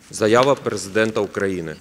Заява президента України.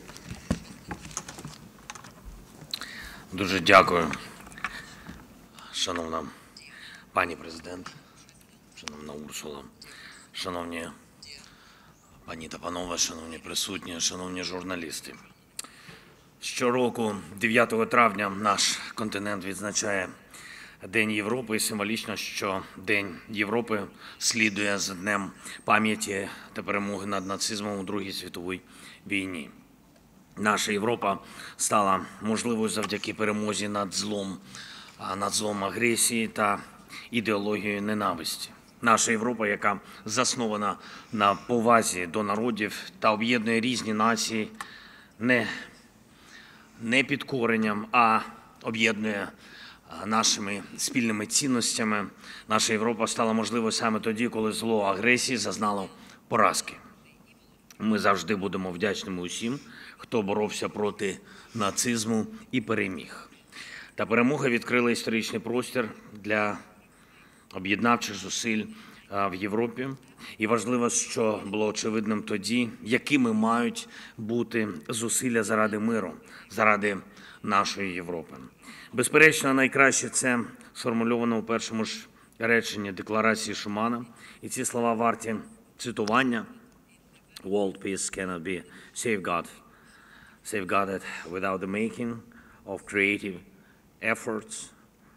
Дуже дякую, шановна пані президент, шановна Урсула, шановні пані та панове, шановні присутні, шановні журналісти. Щороку, 9 травня, наш континент відзначає День Європи, і символічно, що День Європи слідує за Днем пам'яті та перемоги над нацизмом у Другій світовій війні. Наша Європа стала можливою завдяки перемозі над злом агресії та ідеологією ненависті. Наша Європа, яка заснована на повазі до народів та об'єднує різні нації, не підкоренням, а об'єднує нашими спільними цінностями. Наша Європа стала можливою саме тоді, коли зло агресії зазнало поразки. Ми завжди будемо вдячними усім, хто боровся проти нацизму і переміг. Та перемога відкрила історичний простір для об'єднавчих зусиль в Європі. І важливо, що було очевидним тоді, якими мають бути зусилля заради миру, заради нашої Європи. Безперечно, найкраще це сформульовано у першому ж реченні Декларації Шумана. І ці слова варті цитування. World peace cannot be safeguarded without the making of creative efforts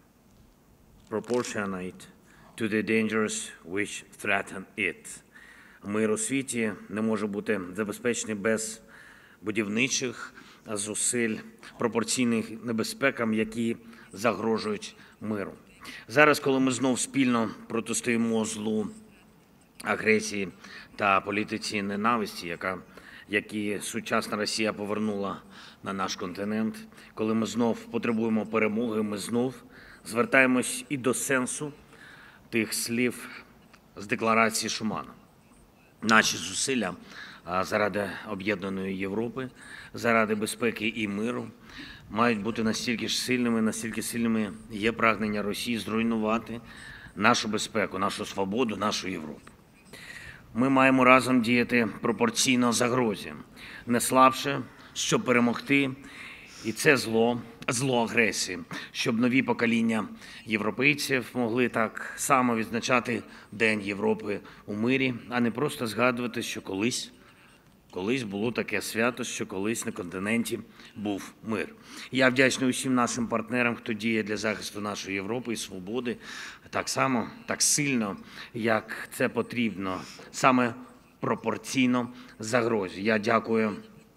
proportionate to the dangers which threaten it. Мир у світі не може бути забезпечений без будівничих зусиль, пропорційних небезпекам, які загрожують миру. Зараз, коли ми знов спільно протистоїмо злу агресії та політиці ненависті, які сучасна Росія повернула на наш континент, коли ми знов потребуємо перемоги, ми знов звертаємось і до сенсу тих слів з Декларації Шумана. Наші зусилля заради об'єднаної Європи, заради безпеки і миру мають бути настільки ж сильними, наскільки сильними є прагнення Росії зруйнувати нашу безпеку, нашу свободу, нашу Європу. Ми маємо разом діяти пропорційно загрозі, не слабше, щоб перемогти і це зло агресії, щоб нові покоління європейців могли так само відзначати День Європи у мирі, а не просто згадувати, що колись було таке свято, що колись на континенті був мир. Я вдячний усім нашим партнерам, хто діє для захисту нашої Європи і свободи, так само, так сильно, як це потрібно, саме пропорційно загрозі. Я дякую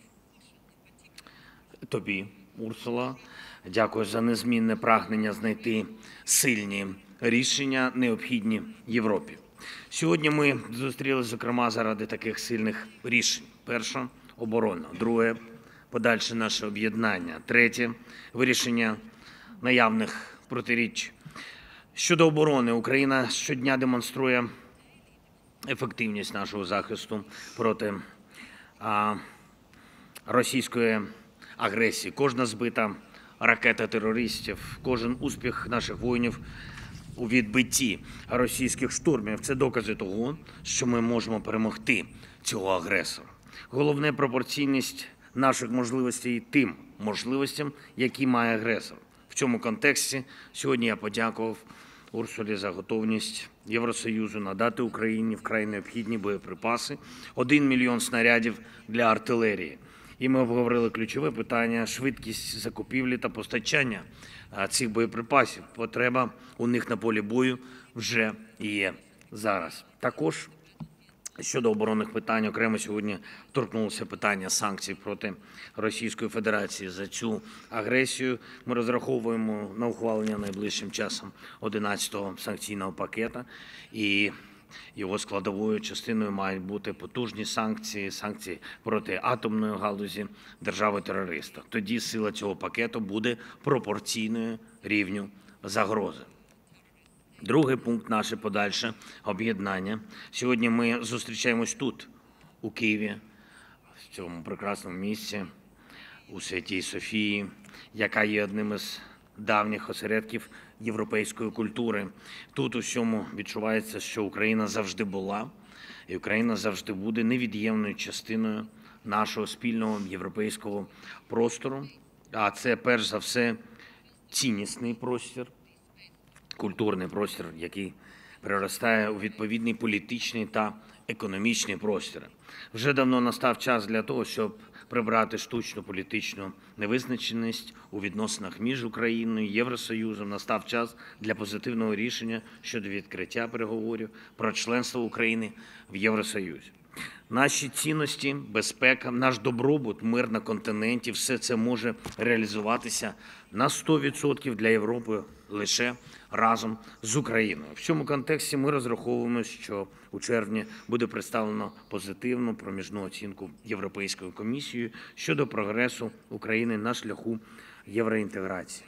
тобі, Урсула, дякую за незмінне прагнення знайти сильні рішення, необхідні Європі. Сьогодні ми зустрілися, зокрема, заради таких сильних рішень. Перше – оборона. Друге – подальше наше об'єднання. Третє – вирішення наявних протиріч. Щодо оборони, Україна щодня демонструє ефективність нашого захисту проти російської агресії. Кожна збита ракета терористів, кожен успіх наших воїнів у відбитті російських штурмів – це докази того, що ми можемо перемогти цього агресора. Головне – пропорційність наших можливостей тим можливостям, які має агресор. В цьому контексті сьогодні я подякував Урсулі за готовність Євросоюзу надати Україні вкрай необхідні боєприпаси, 1 мільйон снарядів для артилерії. І ми обговорили ключове питання – швидкість закупівлі та постачання цих боєприпасів. Потреба у них на полі бою вже є зараз. Також щодо оборонних питань окремо сьогодні торкнулося питання санкцій проти Російської Федерації за цю агресію. Ми розраховуємо на ухвалення найближчим часом 11-го санкційного пакета, і його складовою частиною мають бути потужні санкції проти атомної галузі держави-терориста. Тоді сила цього пакету буде пропорційною рівню загрози. Другий пункт – наше подальше об'єднання. Сьогодні ми зустрічаємось тут, у Києві, в цьому прекрасному місці, у Святій Софії, яка є одним із давніх осередків європейської культури. Тут усьому відчувається, що Україна завжди була, і Україна завжди буде невід'ємною частиною нашого спільного європейського простору. А це, перш за все, ціннісний простір, культурний простір, який переростає у відповідний політичний та економічний простір. Вже давно настав час для того, щоб прибрати штучну політичну невизначеність у відносинах між Україною і Євросоюзом. Настав час для позитивного рішення щодо відкриття переговорів про членство України в Євросоюзі. Наші цінності, безпека, наш добробут, мир на континенті – все це може реалізуватися на 100% для Європи лише разом з Україною. В цьому контексті ми розраховуємо, що у червні буде представлено позитивну проміжну оцінку Європейською комісією щодо прогресу України на шляху євроінтеграції.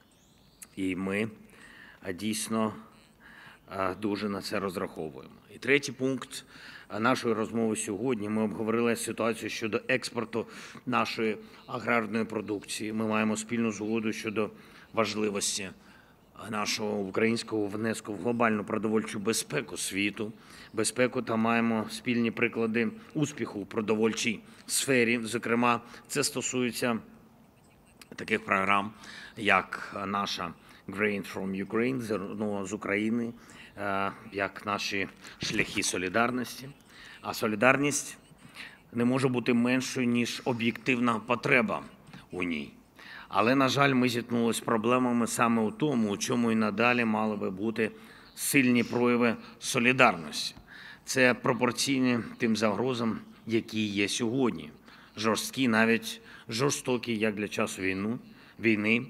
І ми дійсно дуже на це розраховуємо. І третій пункт нашої розмови сьогодні. Ми обговорили ситуацію щодо експорту нашої аграрної продукції. Ми маємо спільну згоду щодо важливості нашого українського внеску в глобальну продовольчу безпеку світу, безпеку, та маємо спільні приклади успіху в продовольчій сфері. Зокрема, це стосується таких програм, як наша Grain from Ukraine, зерно з України, як наші шляхи солідарності. А солідарність не може бути меншою, ніж об'єктивна потреба у ній. Але, на жаль, ми зіткнулися з проблемами саме у тому, у чому і надалі мали би бути сильні прояви солідарності. Це пропорційні тим загрозам, які є сьогодні. Жорсткі, навіть жорстокі, як для часу війни,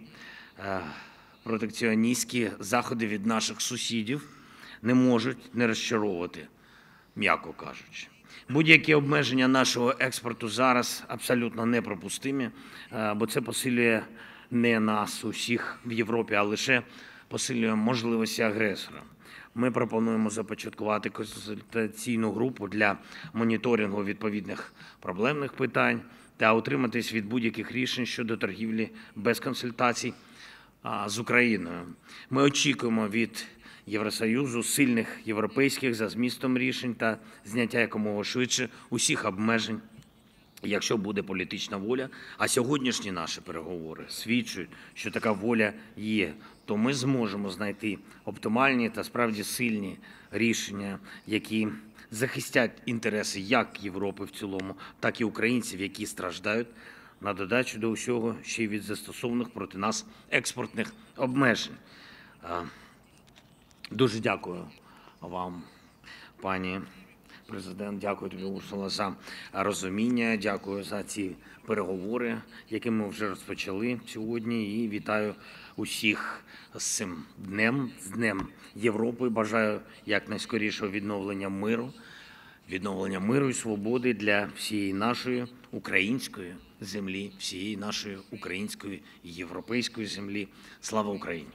протекціоністські заходи від наших сусідів не можуть не розчаровувати, м'яко кажучи. Будь-які обмеження нашого експорту зараз абсолютно неприпустимі, бо це посилює не нас усіх в Європі, а лише посилює можливості агресора. Ми пропонуємо започаткувати консультаційну групу для моніторингу відповідних проблемних питань та утриматись від будь-яких рішень щодо торгівлі без консультацій з Україною. Ми очікуємо від Євросоюзу сильних європейських за змістом рішень та зняття якомога швидше усіх обмежень, якщо буде політична воля. А сьогоднішні наші переговори свідчать, що така воля є, то ми зможемо знайти оптимальні та справді сильні рішення, які захистять інтереси як Європи в цілому, так і українців, які страждають, на додачу до усього ще й від застосованих проти нас експортних обмежень. Дуже дякую вам, пані президент, дякую тобі, Урсула, за розуміння, дякую за ці переговори, які ми вже розпочали сьогодні, і вітаю усіх з цим днем, з Днем Європи. Бажаю якнайскорішого відновлення миру і свободи для всієї нашої української землі, всієї нашої української і європейської землі. Слава Україні!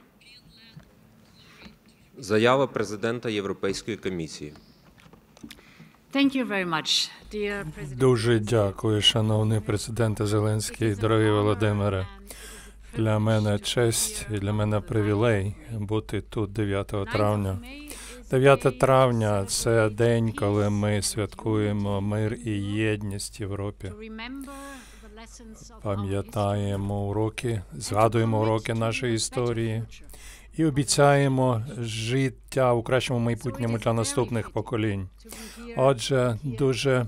Заява президента Європейської комісії. Thank you very much, dear President. Дуже дякую, шановний президенте Зеленський, дорогий Володимире. Для мене честь і для мене привілей бути тут 9 травня. 9 травня – це день, коли ми святкуємо мир і єдність в Європі. Пам'ятаємо уроки, згадуємо уроки нашої історії і обіцяємо життя у кращому майбутньому для наступних поколінь. Отже, дуже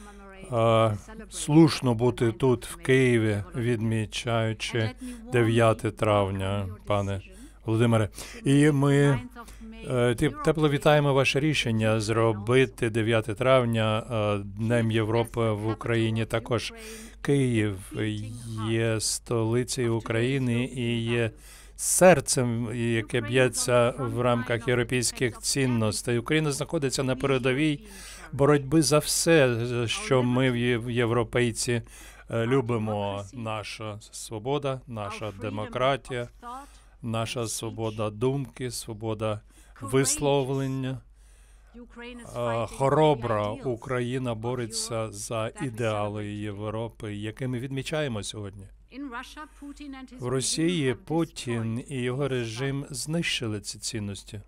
слушно бути тут, в Києві, відмічаючи 9 травня, пане Володимире. І ми тепло вітаємо ваше рішення зробити 9 травня Днем Європи в Україні. Також Київ є столицею України і є серцем, яке б'ється в рамках європейських цінностей. Україна знаходиться на передовій боротьби за все, що ми, європейці, любимо. Наша свобода, наша демократія, наша свобода думки, свобода висловлення. Хоробра Україна бореться за ідеали Європи, які ми відмічаємо сьогодні. В Росії Путін і його режим знищили ці цінності,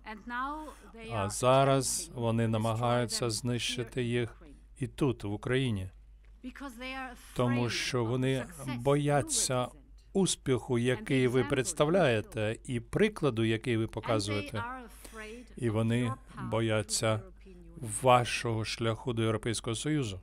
а зараз вони намагаються знищити їх і тут, в Україні. тому що вони бояться успіху, який ви представляєте, і прикладу, який ви показуєте. І вони бояться вашого шляху до Європейського Союзу.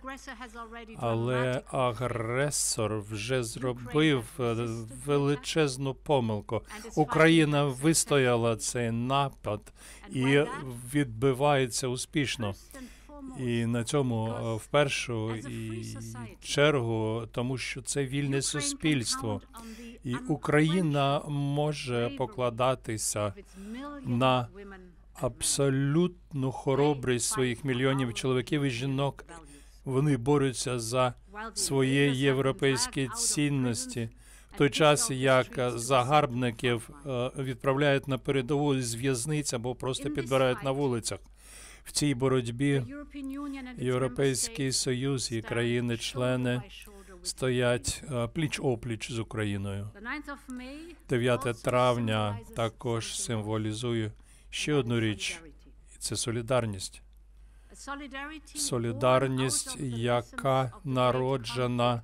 Але агресор вже зробив величезну помилку. Україна вистояла цей напад і відбивається успішно. І на цьому в першу чергу, тому що це вільне суспільство. І Україна може покладатися на абсолютну хоробрість своїх мільйонів чоловіків і жінок. Вони борються за свої європейські цінності. В той час, як загарбників відправляють на передову з в'язниць або просто підбирають на вулицях. В цій боротьбі Європейський Союз і країни-члени стоять пліч-опліч з Україною. 9 травня також символізує ще одну річ – це солідарність. Солідарність, яка народжена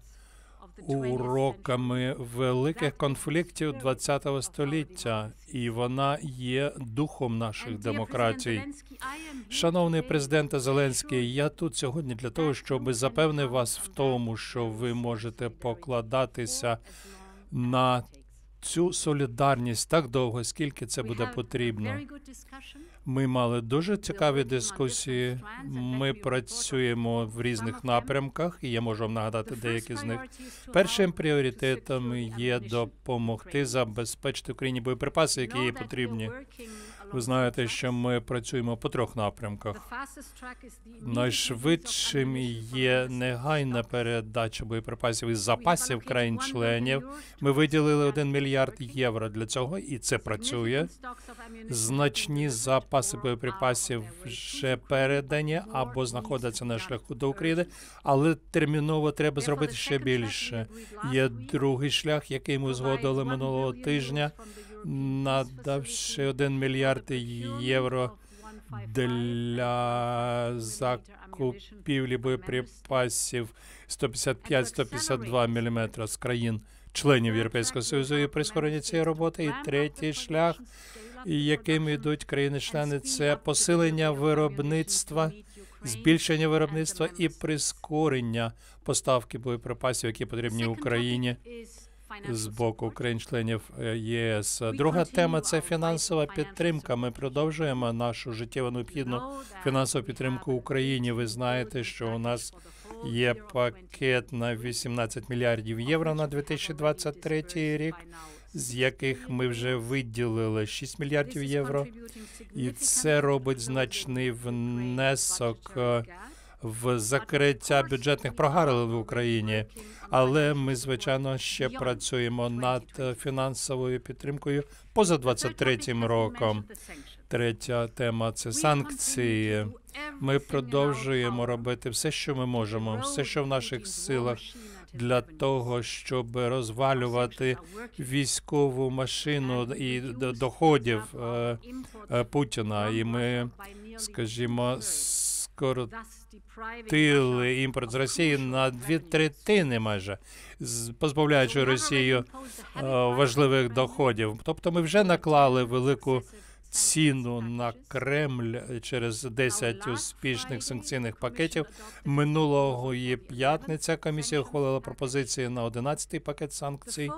уроками великих конфліктів ХХ століття, і вона є духом наших демократій. Шановний президенте Зеленський, я тут сьогодні для того, щоб запевнити вас в тому, що ви можете покладатися на цю солідарність так довго, скільки це буде потрібно. Ми мали дуже цікаві дискусії. Ми працюємо в різних напрямках, і я можу вам нагадати деякі з них. Першим пріоритетом є допомогти забезпечити Україні боєприпаси, які їй потрібні. Ви знаєте, що ми працюємо по 3 напрямках. Найшвидшим є негайна передача боєприпасів із запасів країн-членів. Ми виділили 1 мільярд євро для цього, і це працює. Значні запаси боєприпасів вже передані або знаходяться на шляху до України, але терміново треба зробити ще більше. Є другий шлях, який ми узгодили минулого тижня, надавши 1 мільярд євро для закупівлі боєприпасів 155-152 мм з країн-членів Європейського Союзу і прискорення цієї роботи. І третій шлях, яким йдуть країни-члени, це посилення виробництва, збільшення виробництва і прискорення поставки боєприпасів, які потрібні Україні з боку країн-членів ЄС. Друга тема – це фінансова підтримка. Ми продовжуємо нашу життєво необхідну фінансову підтримку Україні. Ви знаєте, що у нас є пакет на 18 мільярдів євро на 2023 рік, з яких ми вже виділили 6 мільярдів євро. І це робить значний внесок в закриття бюджетних прогалин в Україні. Але ми, звичайно, ще працюємо над фінансовою підтримкою поза 23-м роком. Третя тема – це санкції. Ми продовжуємо робити все, що ми можемо, все, що в наших силах, для того, щоб розвалювати військову машину і доходів Путіна. І ми, скажімо, скоротили імпорт з Росії на 2/3 майже, позбавляючи Росію важливих доходів. Тобто ми вже наклали велику ціну на Кремль через 10 успішних санкційних пакетів. Минулої п'ятниця комісія ухвалила пропозиції на 11-й пакет санкцій.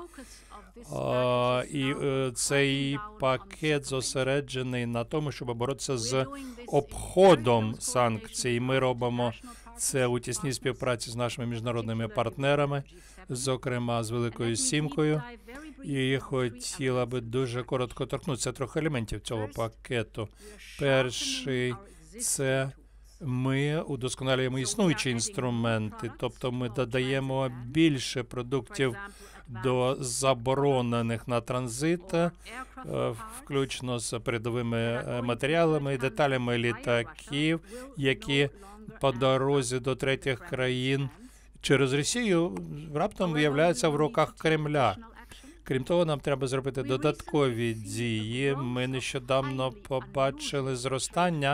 І цей пакет зосереджений на тому, щоб боротися з обходом санкцій. Ми робимо це у тісній співпраці з нашими міжнародними партнерами, зокрема з Великою Сімкою. І хотіла би дуже коротко торкнутися трьох елементів цього пакету. Перший – це ми удосконалюємо існуючі інструменти, тобто ми додаємо більше продуктів до заборонених на транзит, включно з передовими матеріалами і деталями літаків, які по дорозі до третіх країн через Росію раптом виявляються в руках Кремля. Крім того, нам треба зробити додаткові дії. Ми нещодавно побачили зростання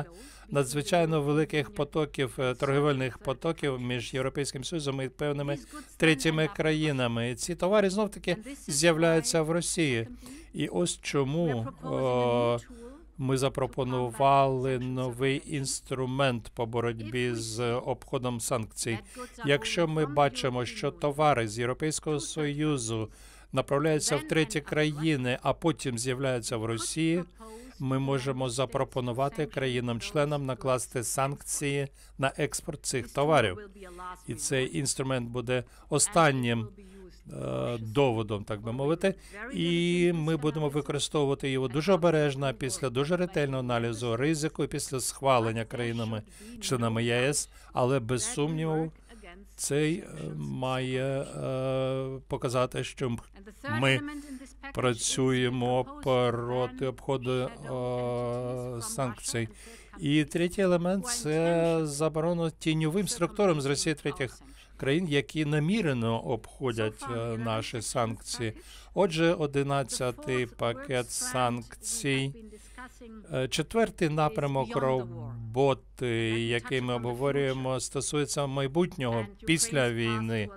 надзвичайно великих потоків, торгівельних потоків між Європейським Союзом і певними третіми країнами. І ці товари знов-таки з'являються в Росії. І ось чому ми запропонували новий інструмент по боротьбі з обходом санкцій. Якщо ми бачимо, що товари з Європейського Союзу направляються в треті країни, а потім з'являються в Росії, ми можемо запропонувати країнам-членам накласти санкції на експорт цих товарів. І цей інструмент буде останнім доводом, так би мовити, і ми будемо використовувати його дуже обережно після дуже ретельного аналізу ризику і після схвалення країнами-членами ЄС, але без сумніву цей має показати, що ми працюємо проти обходу санкцій. І третій елемент – це заборона тіньовим структурам з Росії третіх країн, які намірено обходять наші санкції. Отже, 11-й пакет санкцій. Четвертий напрямок роботи, який ми обговорюємо, стосується майбутнього після війни,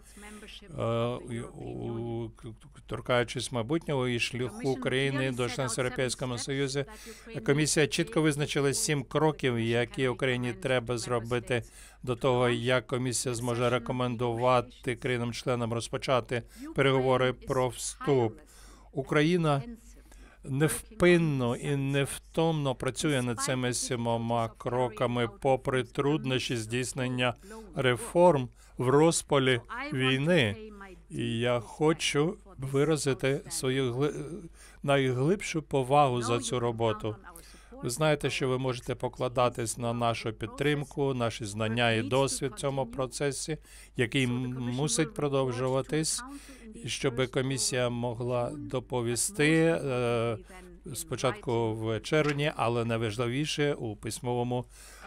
торкаючись майбутнього і шляху України до членства в Європейському Союзі. Комісія чітко визначила 7 кроків, які Україні треба зробити до того, як комісія зможе рекомендувати країнам-членам розпочати переговори про вступ. Україна невпинно і невтомно працює над цими 7 кроками, попри труднощі здійснення реформ в розпалі війни. І я хочу виразити свою найглибшу повагу за цю роботу. Ви знаєте, що ви можете покладатись на нашу підтримку, наші знання і досвід в цьому процесі, який мусить продовжуватись, і щоб комісія могла доповісти спочатку в червні, але найважливіше у письмовому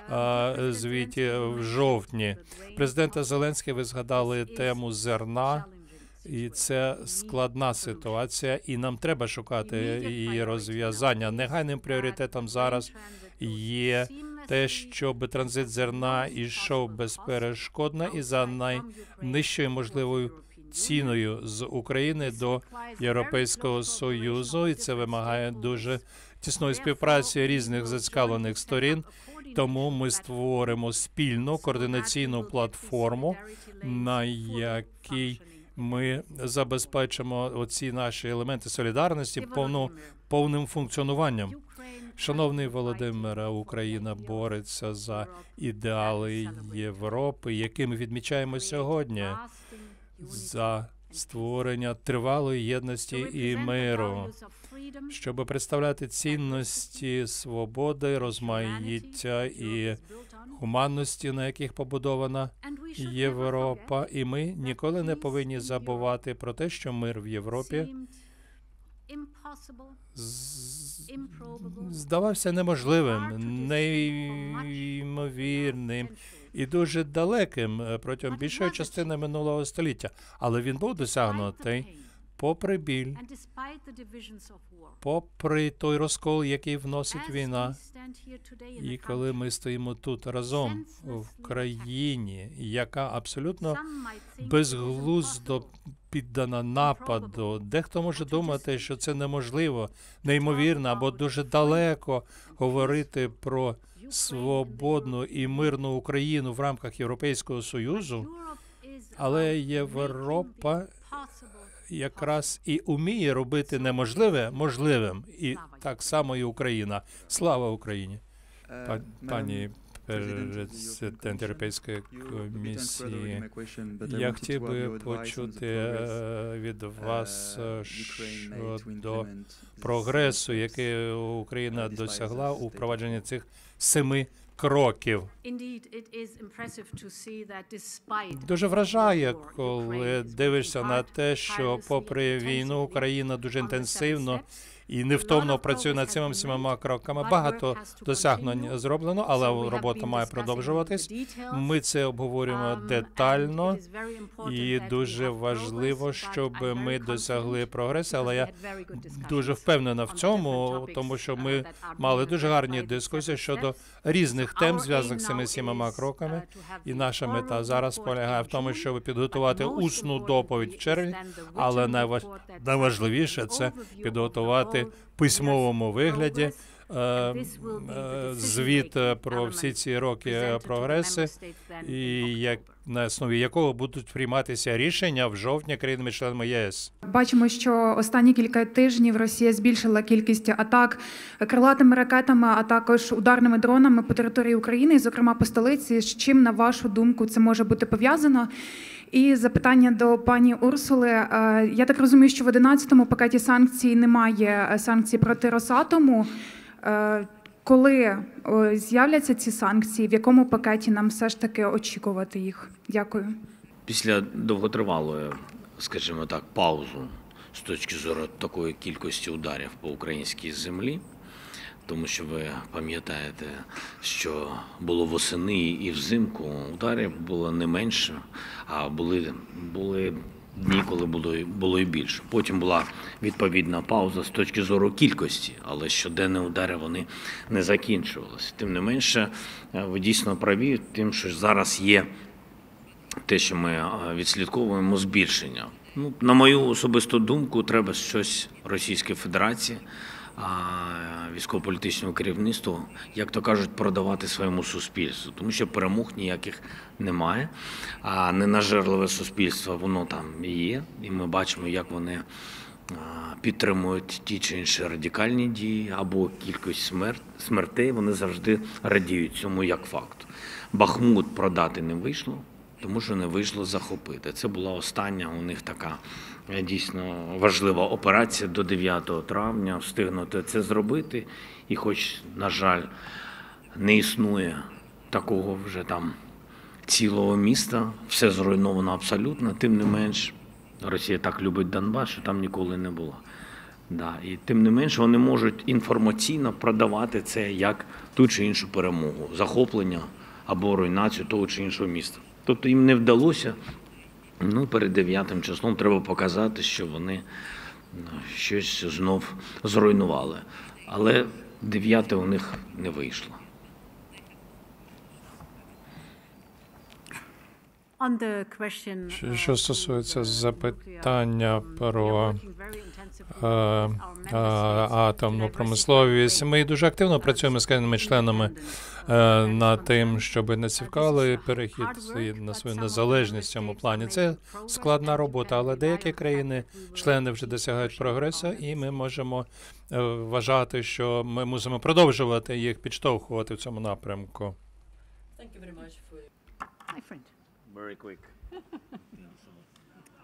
звіті в жовтні. Президента Зеленський, ви згадали тему зерна, і це складна ситуація, і нам треба шукати її розв'язання. Негайним пріоритетом зараз є те, щоб транзит зерна йшов безперешкодно і за найнижчою можливою ціною з України до Європейського Союзу, і це вимагає дуже тісної співпраці різних зацікавлених сторін. Тому ми створимо спільну координаційну платформу, на якій ми забезпечимо оці наші елементи солідарності повним функціонуванням. Шановний Володимире, Україна бореться за ідеали Європи, які ми відмічаємо сьогодні, за створення тривалої єдності і миру, щоб представляти цінності свободи, розмаїття і гуманності, на яких побудована Європа. І ми ніколи не повинні забувати про те, що мир в Європі здавався неможливим, неймовірним і дуже далеким протягом більшої частини минулого століття. Але він був досягнутий попри біль, попри той розкол, який вносить війна. І коли ми стоїмо тут разом в країні, яка абсолютно безглуздо піддана нападу, дехто може думати, що це неможливо, неймовірно або дуже далеко говорити про свободну і мирну Україну в рамках Європейського Союзу, але Європа якраз і уміє робити неможливе можливим. І так само і Україна. Слава Україні! Пані президент Європейської комісії, я хотів би почути від вас щодо прогресу, який Україна досягла у впровадженні цих 7 кроків. Дуже вражає, коли дивишся на те, що попри війну Україна дуже інтенсивно і невтомно працює над цими всіма кроками. Багато досягнень зроблено, але робота має продовжуватись. Ми це обговорюємо детально, і дуже важливо, щоб ми досягли прогресу, але я дуже впевнена в цьому, тому що ми мали дуже гарні дискусії щодо різних тем, зв'язаних з цими 7 кроками, і наша мета зараз полягає в тому, щоб підготувати усну доповідь в червні, але найважливіше – це підготувати в письмовому вигляді звіт про всі ці роки прогреси, і як на основі якого будуть прийматися рішення в жовтні країнами-членами ЄС. Бачимо, що останні кілька тижнів Росія збільшила кількість атак крилатими ракетами, а також ударними дронами по території України, зокрема по столиці. З чим, на вашу думку, це може бути пов'язано? І запитання до пані Урсули. Я так розумію, що в 11-му пакеті санкцій немає санкцій проти Росатому. Коли з'являться ці санкції, в якому пакеті нам все ж таки очікувати їх? Дякую. Після довготривалої, скажімо так, паузу з точки зору такої кількості ударів по українській землі, тому що ви пам'ятаєте, що було восени і взимку ударів було не менше, а були дні, коли було і більше. Потім була відповідна пауза з точки зору кількості, але щоденні удари вони не закінчувалися. Тим не менше, ви дійсно праві тим, що зараз є те, що ми відслідковуємо, збільшення. На мою особисту думку, треба щось Російській Федерації, військово-політичному керівництву, як то кажуть, продавати своєму суспільству, тому що перемог ніяких немає, а ненажерливе суспільство, воно там і є, і ми бачимо, як вони підтримують ті чи інші радикальні дії або кількість смертей, вони завжди радіють цьому як факту. Бахмут продати не вийшло, тому що не вийшло захопити. Це була остання у них така дійсно важлива операція до 9 травня, встигнути це зробити. І хоч, на жаль, не існує такого вже там цілого міста, все зруйновано абсолютно, тим не менш, Росія так любить Донбас, що там ніколи не було. Да. І тим не менш, вони можуть інформаційно продавати це як ту чи іншу перемогу, захоплення або руйнацію того чи іншого міста. Тобто їм не вдалося, перед 9 числом треба показати, що вони щось знов зруйнували. Але 9 у них не вийшло. Що стосується запитання про атомну промисловість, ми дуже активно працюємо з країнами-членами над тим, щоб не цікавили перехід на свою незалежність в цьому плані. Це складна робота, але деякі країни-члени вже досягають прогресу, і ми можемо вважати, що ми мусимо продовжувати їх підштовхувати в цьому напрямку. Very quick.